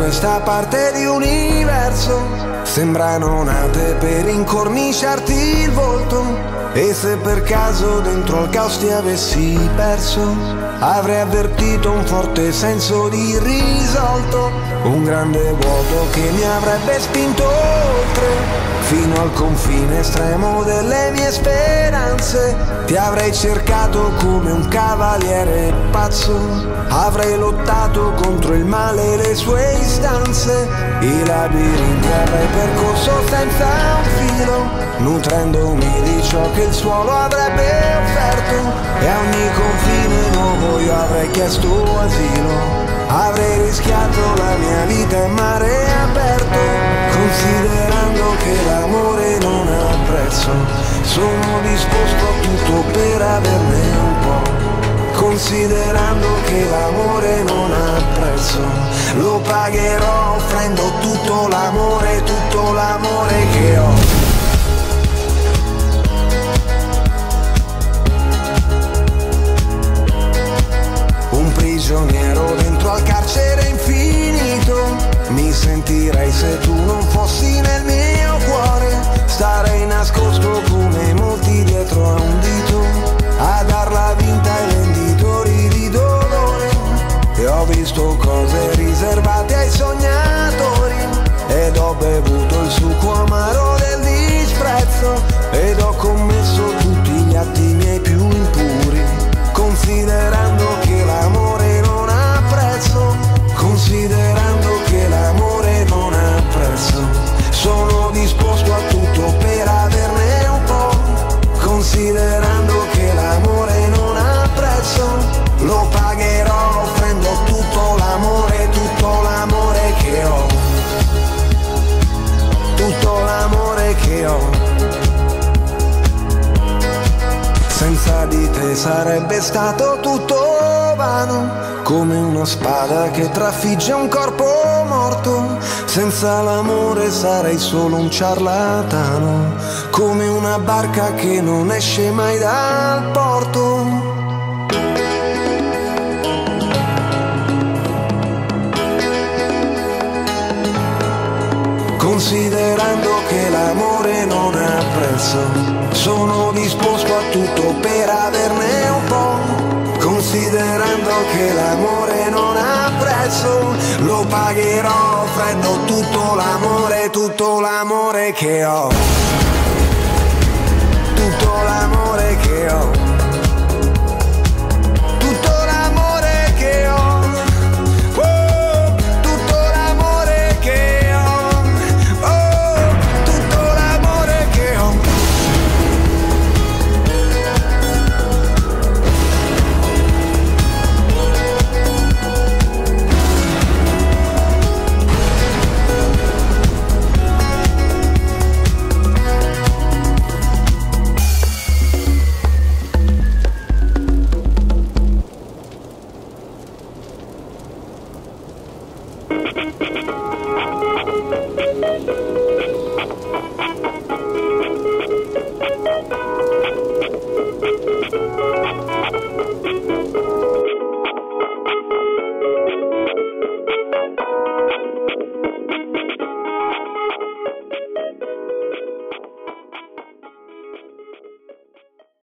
questa parte di universo sembrano nate per incorniciarti il volto. E se per caso dentro al caos ti avessi perso, avrei avvertito un forte senso di irrisolto, un grande vuoto che mi avrebbe spinto oltre, fino al confine estremo delle mie speranze. Ti avrei cercato come un cavaliere pazzo, avrei lottato contro il male e le sue istanze. I labirinti avrei percorso senza un filo, nutrendomi di ciò che il suolo avrebbe offerto, e a ogni confine nuovo io avrei chiesto asilo. Avrei rischiato la mia vita in mare aperto, considerando che l'amore non ha prezzo. Sono disposto a tutto per averne un po', considerando che l'amore non ha prezzo. Lo pagherò offrendo tutto l'amore che ho. Prigioniero dentro al carcere infinito, mi sentirei se tu non fossi nel mio cuore. Starei nascosto come molti dietro a un dito, a darla vinta ai venditori di dolore. E ho visto cose riservate ai sognatori, ed ho bevuto il succo amaro del disprezzo, ed ho commesso tutti gli atti miei più impuri, considerando che l'amore non ha prezzo, considerando che l'amore non ha prezzo. Sono disposto a tutto per averne un po', considerando che l'amore non ha prezzo. Lo pagherò offrendo tutto l'amore che ho, tutto l'amore che ho. Senza di te sarebbe stato tutto vano, come una spada che trafigge un corpo morto. Senza l'amore sarei solo un ciarlatano, come una barca che non esce mai dal porto. Considerando che l'amore non ha prezzo, sono disposto a tutto per averne un po', considerando che l'amore non ha prezzo. Lo pagherò offrendo tutto l'amore che ho.